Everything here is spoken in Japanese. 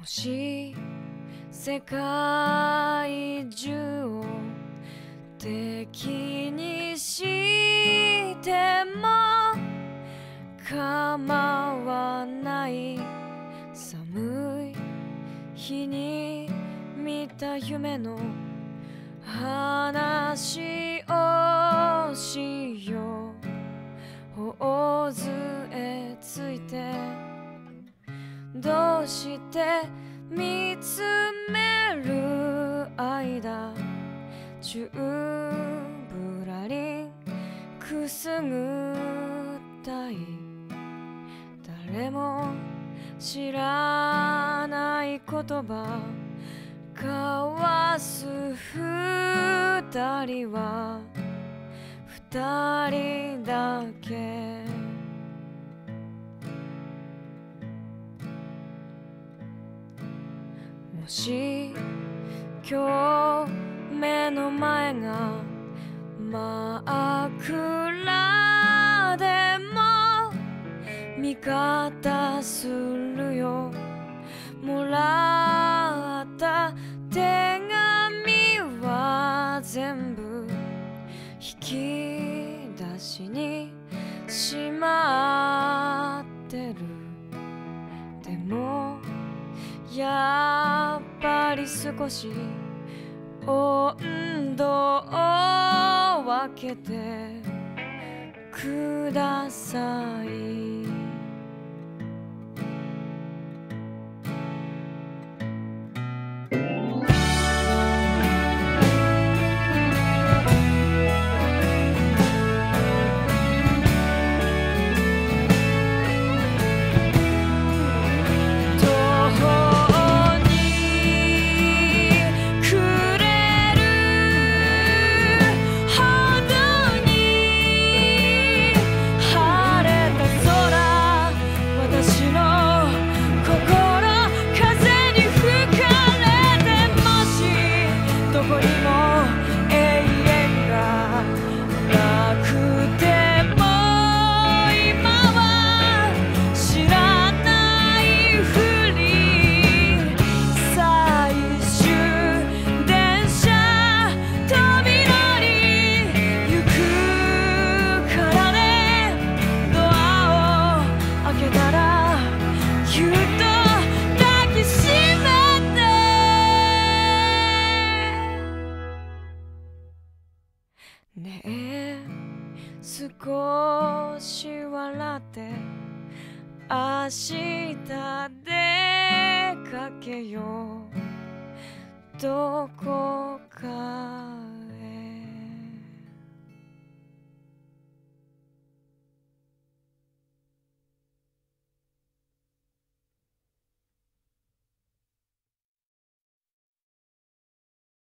もし世界中を敵にしても構わない、寒い日に見た夢の話をしよう。頬杖ついてどうして見つめる間、チューブラリンくすぐったい、誰も知らない言葉交わす二人は二人だけ。もし今日目の前が真っ暗でも味方するよ。もらった手紙は全部引き出しにしまってる。でもやっぱり少し温度を分けてください。ねえ、少し笑って明日出かけよう。どこか